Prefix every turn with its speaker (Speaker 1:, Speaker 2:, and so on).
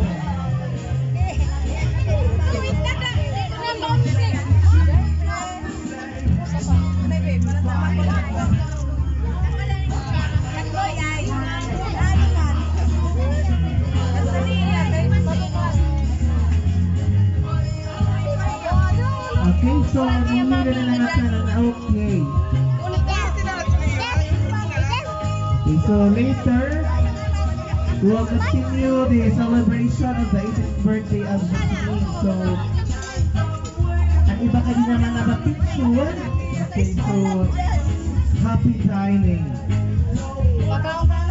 Speaker 1: Okay, so nangyari na natin. Okay. Okay, so later, we will continue the celebration of the 18th birthday of Janine. So, ang iba ka din naman na picture. Okay, so, happy dining.